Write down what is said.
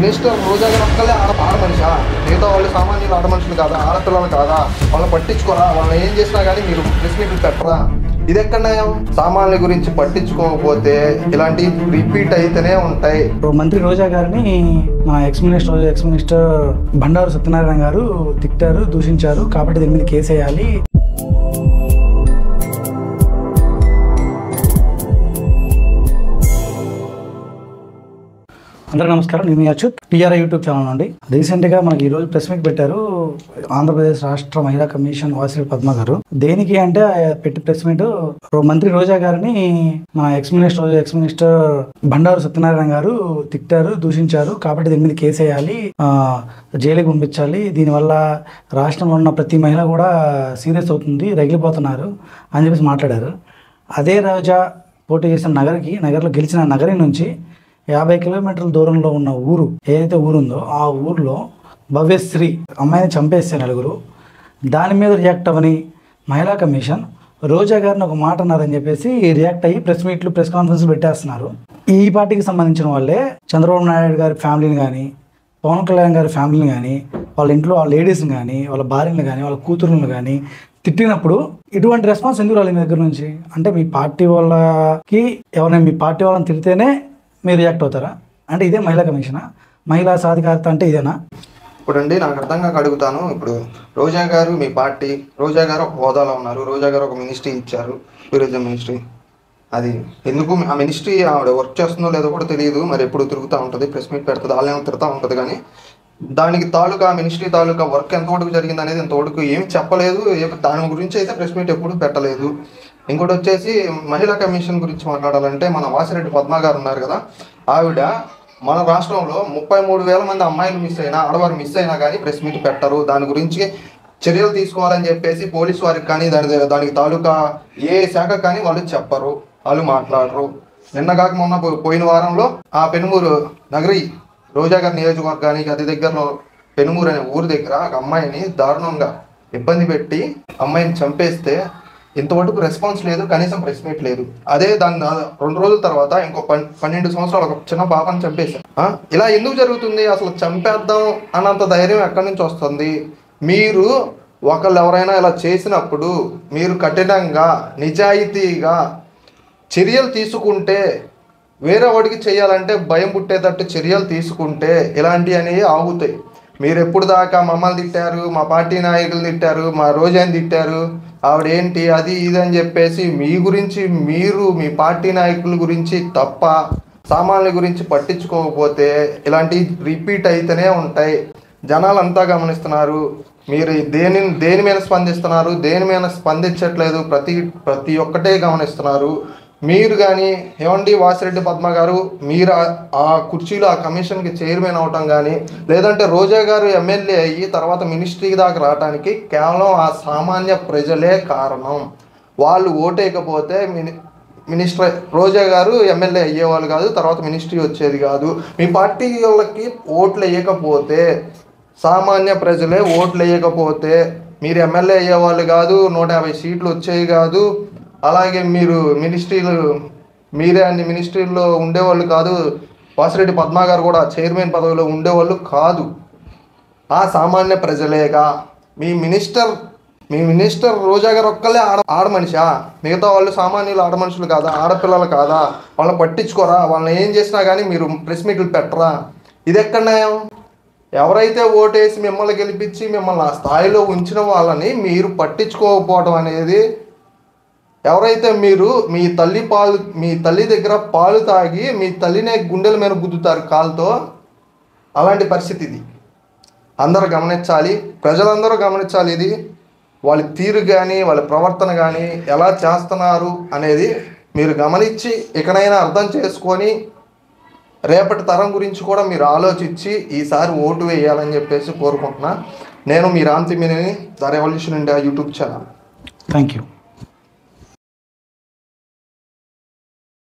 Minister రోజా గారు ఒక్కలే ఆడ మనిషా? మిగతా వాళ్ళు సామాన్యులు ఆడ మనుషులు కాదా? ఆడపిల్లలు కాదా? వాళ్ళని పట్టించుకోరా? వాళ్ళని ఏం చేసినా కానీ మీరు ప్రెస్ మీట్లు పెట్టరా? ఇది ఎక్కడ నయం? సామాన్యుల గురించి పట్టించుకోకపోతే ఇలాంటి రిపీట్ అయితేనే ఉంటాయి. మంత్రి రోజా గారిని మా ఎక్స్ మినిస్టర్ బండారు సత్యనారాయణ గారు తిట్టారు, దూషించారు, కాబట్టి దీని మీద కేసు వేయాలి. అందరికీ నమస్కారం. నేను అచ్యుత్, టీఆర్ఐ యూట్యూబ్ ఛానల్ నుండి. రీసెంట్గా మనకి ఈరోజు ప్రెస్ మీట్ పెట్టారు ఆంధ్రప్రదేశ్ రాష్ట్ర మహిళా కమిషన్ వాసిరెడ్డి పద్మ గారు. దేనికి అంటే పెట్టి ప్రెస్ మీట్ మంత్రి రోజా గారిని మా ఎక్స్ మినిస్టర్ బండారు సత్యనారాయణ గారు తిట్టారు, దూషించారు, కాబట్టి దీని మీద కేసు వేయాలి, జైలుకి పంపించాలి, దీనివల్ల రాష్ట్రంలో ఉన్న ప్రతి మహిళ కూడా సీరియస్ అవుతుంది, రగిలిపోతున్నారు అని చెప్పేసి మాట్లాడారు. అదే రోజా పోటీ చేసిన నగర్లో గెలిచిన నగరి నుంచి 50 కిలోమీటర్ల దూరంలో ఉన్న ఊరు ఏదైతే ఊరుందో ఆ ఊరిలో భవ్యశ్రీ అమ్మాయిని చంపేస్తే నలుగురు, దాని మీద రియాక్ట్ అవ్వని మహిళా కమిషన్ రోజా గారిని ఒక మాట అన్నారని చెప్పేసి రియాక్ట్ అయ్యి ప్రెస్ కాన్ఫరెన్స్లు పెట్టేస్తున్నారు. ఈ పార్టీకి సంబంధించిన వాళ్ళే చంద్రబాబు నాయుడు గారి ఫ్యామిలీని కానీ, పవన్ కళ్యాణ్ గారి ఫ్యామిలీని కానీ, వాళ్ళ ఇంట్లో వాళ్ళ లేడీస్ని కానీ, వాళ్ళ భార్యను కానీ, వాళ్ళ కూతురులను కానీ తిట్టినప్పుడు ఇటువంటి రెస్పాన్స్ ఎందుకు రాలేదు మీ దగ్గర నుంచి? అంటే మీ పార్టీ వాళ్ళకి ఎవరైనా మీ పార్టీ వాళ్ళని తిడితేనే మీరు రియాక్ట్ అవుతారా? అంటే ఇదే మహిళా కమిషనా? మహిళా సాధికారత అంటే ఇదేనా? ఇప్పుడండి నాకు అర్థం కాక అడుగుతాను. ఇప్పుడు రోజా గారు మీ పార్టీ, రోజా గారు ఒక హోదాలో ఉన్నారు, రోజా గారు ఒక మినిస్ట్రీ ఇచ్చారు, టూరిజం మినిస్ట్రీ. అది ఎందుకు ఆ మినిస్ట్రీ ఆవిడ వర్క్ చేస్తుందో లేదో కూడా తెలియదు, మరి ఎప్పుడు తిరుగుతూ ఉంటుంది, ప్రెస్ మీట్ పెడుతుంది, వాళ్ళేమో తిరుగుతూ ఉంటుంది. కానీ దానికి మినిస్ట్రీ తాలూకా వర్క్ ఎంతవరకు జరిగింది అనేది ఇంతవరకు ఏమి చెప్పలేదు. దాని గురించి అయితే ప్రెస్ మీట్ ఎప్పుడు పెట్టలేదు. ఇంకోటి వచ్చేసి మహిళా కమిషన్ గురించి మాట్లాడాలంటే మన వాసిరెడ్డి పద్మ గారు ఉన్నారు కదా, ఆవిడ మన రాష్ట్రంలో 33,000 మంది అమ్మాయిలు ఆడవారు మిస్ అయినా కానీ ప్రెస్ మీట్ పెట్టరు. దాని గురించి చర్యలు తీసుకోవాలని చెప్పేసి పోలీసు వారికి కానీ దానికి తాలూకా ఏ శాఖ కానీ వాళ్ళు చెప్పరు, వాళ్ళు మాట్లాడరు. నిన్నగాక మొన్న పోయిన వారంలో ఆ పెనుమూరు నగరి రోజా గారి నియోజకవర్గానికి అతి దగ్గరలో పెనుమూరు అనే ఊరు దగ్గర ఒక అమ్మాయిని దారుణంగా ఇబ్బంది పెట్టి అమ్మాయిని చంపేస్తే ఇంతవరకు రెస్పాన్స్ లేదు, కనీసం ప్రెస్ మీట్ లేదు. అదే దాని 2 రోజుల తర్వాత ఇంకో 12 సంవత్సరాలు ఒక చిన్న పాపని చంపేశారు. ఇలా ఎందుకు జరుగుతుంది? అసలు చంపేద్దాం అన్నంత ధైర్యం ఎక్కడి నుంచి వస్తుంది? మీరు ఒకళ్ళు ఎవరైనా ఇలా చేసినప్పుడు మీరు కఠినంగా నిజాయితీగా చర్యలు తీసుకుంటే, వేరే వాడికి చేయాలంటే భయం పుట్టేటట్టు చర్యలు తీసుకుంటే ఇలాంటివి అనేవి ఆగుతాయి. మీరు ఎప్పుడు దాకా మమ్మల్ని తిట్టారు, మా పార్టీ నాయకులు తిట్టారు, మా రోజాని తిట్టారు, ఆవిడ ఏంటి అది ఇది అని చెప్పేసి మీ గురించి మీరు మీ పార్టీ నాయకుల గురించి తప్ప సామాన్యుల గురించి పట్టించుకోకపోతే ఇలాంటి రిపీట్ అయితేనే ఉంటాయి. జనాలు అంతా గమనిస్తున్నారు. మీరు దేని మీద స్పందిస్తున్నారు, దేని మీద స్పందించట్లేదు, ప్రతి ఒక్కటే గమనిస్తున్నారు. మీరు కానీ ఏమండి వాసిరెడ్డి పద్మ గారు, మీరు ఆ కుర్చీలో ఆ కమిషన్కి చైర్మన్ అవటం కానీ, లేదంటే రోజా గారు ఎమ్మెల్యే అయ్యి తర్వాత మినిస్ట్రీ దాకా రావడానికి కేవలం ఆ సామాన్య ప్రజలే కారణం. వాళ్ళు ఓటేయకపోతే మినిస్టర్ రోజా గారు ఎమ్మెల్యే అయ్యేవాళ్ళు కాదు, తర్వాత మినిస్ట్రీ వచ్చేది కాదు. మీ పార్టీ వాళ్ళకి ఓట్లు వేయకపోతే, సామాన్య ప్రజలే ఓట్లు వేయకపోతే మీరు ఎమ్మెల్యే అయ్యేవాళ్ళు కాదు, 150 సీట్లు వచ్చేవి కాదు. అలాగే మీరు మీరే అన్ని మినిస్ట్రీల్లో ఉండేవాళ్ళు కాదు. వాసిరెడ్డి పద్మ గారు కూడా చైర్మన్ పదవిలో ఉండేవాళ్ళు కాదు. ఆ సామాన్య ప్రజలేగా. మీ మినిస్టర్ రోజా గారు ఒక్కలే ఆడ మనిషా? మిగతా వాళ్ళు సామాన్యులు ఆడ మనుషులు కాదా? ఆడపిల్లలు కాదా? వాళ్ళని పట్టించుకోరా? వాళ్ళని ఏం చేసినా కానీ మీరు ప్రెస్ మీట్లు పెట్టరా? ఇది ఎక్కడ నయం? ఎవరైతే ఓటేసి మిమ్మల్ని గెలిపించి మిమ్మల్ని ఆ స్థాయిలో ఉంచిన వాళ్ళని మీరు పట్టించుకోకపోవడం అనేది, ఎవరైతే మీరు మీ తల్లి దగ్గర పాలు తాగి మీ తల్లినే గుండెల మీద గుద్దుతారు కాలుతో, అలాంటి పరిస్థితి ఇది. అందరూ గమనించాలి, ప్రజలందరూ గమనించాలి. ఇది వాళ్ళ తీరు కానీ వాళ్ళ ప్రవర్తన కానీ ఎలా చేస్తున్నారు అనేది మీరు గమనించి ఇకనైనా అర్థం చేసుకొని రేపటి తరం గురించి కూడా మీరు ఆలోచించి ఈసారి ఓటు వేయాలని చెప్పేసి కోరుకుంటున్నా. నేను మీ Ram Thimmini, the revolution India YouTube channel. Thank you.